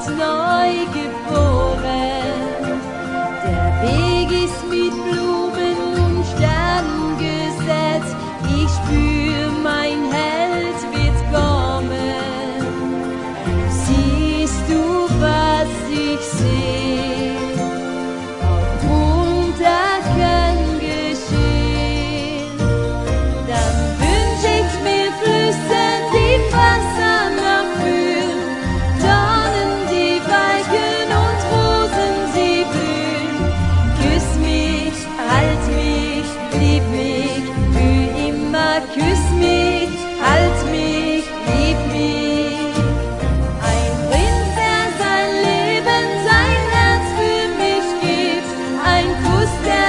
neu geboren. Der Weg ist mit Blumen und Sternen gesetzt. Ich spür, mein Held wird kommen. Siehst du, was ich seh? Auch Wunder können geschehen. Dann wünsch ich mir Flüsse, die Wasser nachfühlen, Dornen, die weichen und Rosen, sie blühen. Küss mich, halt mich, lieb mich für immer. Küss mich, halt mich, lieb mich. Ein Prinz, der sein Leben, sein Herz für mich gibt. Ein Kuss, der